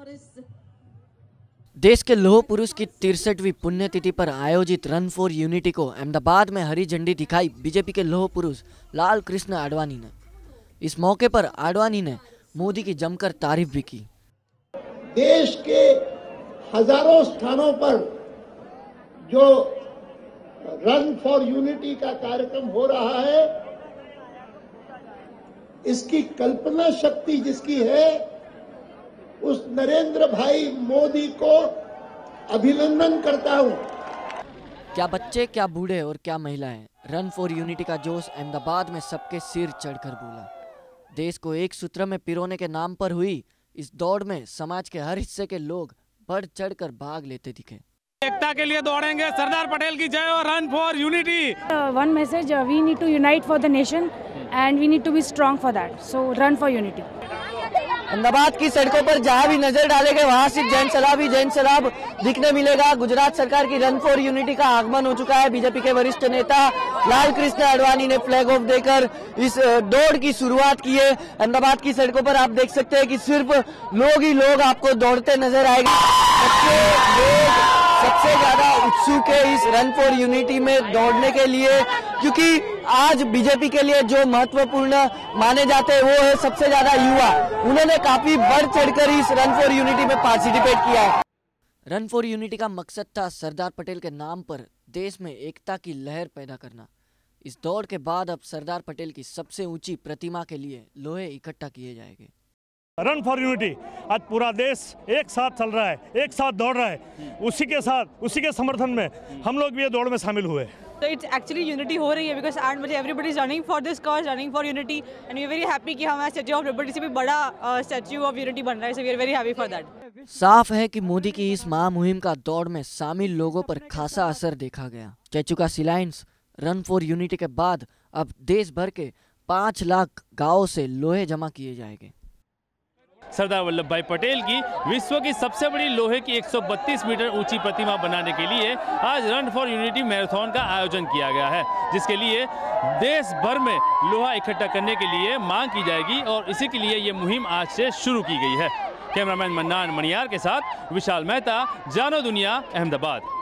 देश के लौह पुरुष की 63वीं पुण्यतिथि पर आयोजित रन फॉर यूनिटी को अहमदाबाद में हरी झंडी दिखाई बीजेपी के लौह पुरुष लाल कृष्ण आडवाणी ने। इस मौके पर आडवाणी ने मोदी की जमकर तारीफ भी की। देश के हजारों स्थानों पर जो रन फॉर यूनिटी का कार्यक्रम हो रहा है, इसकी कल्पना शक्ति जिसकी है, उस नरेंद्र भाई मोदी को अभिनंदन करता हूं। क्या बच्चे, क्या बूढ़े और क्या महिलाएं, रन फॉर यूनिटी का जोश अहमदाबाद में सबके सिर चढ़कर बोला। देश को एक सूत्र में पिरोने के नाम पर हुई इस दौड़ में समाज के हर हिस्से के लोग बढ़ चढ़कर भाग लेते दिखे। एकता के लिए दौड़ेंगे, सरदार पटेल की जय और run for unity. One message, we need to unite for the nation and we need to be strong for that, so run for unity. Ahmedabad की सड़कों पर जहां भी नजर डालेंगे वहां सिर्फ जैन सैलाब दिखने मिलेगा। गुजरात सरकार की रन फॉर यूनिटी का आगमन हो चुका है। बीजेपी के वरिष्ठ नेता लाल कृष्ण आडवाणी ने फ्लैग ऑफ देकर इस दौड़ की शुरुआत की है। अहमदाबाद की सड़कों पर आप देख सकते हैं कि सिर्फ लोग ही लोग आपको दौड़ते नजर आएंगे। सबसे ज्यादा उत्सुक है इस रन फॉर यूनिटी में दौड़ने के लिए, क्योंकि आज बीजेपी के लिए जो महत्वपूर्ण माने जाते हैं वो है सबसे ज्यादा युवा। उन्होंने काफी बढ़ चढ़कर इस रन फॉर यूनिटी में पार्टिसिपेट किया है। रन फॉर यूनिटी का मकसद था सरदार पटेल के नाम पर देश में एकता की लहर पैदा करना। इस दौड़ के बाद अब सरदार पटेल की सबसे ऊंची प्रतिमा के लिए लोहे इकट्ठा किए जाएंगे। रन फॉर यूनिटी, आज पूरा देश एक साथ चल रहा है, एक साथ दौड़ रहा है। उसी के समर्थन में हम लोग भी ये दौड़ में शामिल हुए। तो इट्स एक्चुअली यूनिटी हो रही है बिकॉज एंड मुझे everybody is running for this cause, running for unity and we are very happy कि हमारा स्टैच्यू ऑफ लिबर्टी से भी बड़ा स्टैच्यू ऑफ यूनिटी बन रहा है, so we are very happy for that. साफ है कि मोदी की इस महामुहिम का दौड़ में शामिल लोगों पर खासा असर देखा गया। स्टैच्यू का सिलाइंस रन फॉर यूनिटी के बाद अब देश भर के 5 लाख गाँवों से लोहे जमा किए जाएंगे। सरदार वल्लभ भाई पटेल की विश्व की सबसे बड़ी लोहे की 132 मीटर ऊंची प्रतिमा बनाने के लिए आज रन फॉर यूनिटी मैराथन का आयोजन किया गया है, जिसके लिए देश भर में लोहा इकट्ठा करने के लिए मांग की जाएगी और इसी के लिए ये मुहिम आज से शुरू की गई है। कैमरामैन मन्नान मणियार के साथ विशाल मेहता, जानो दुनिया, अहमदाबाद।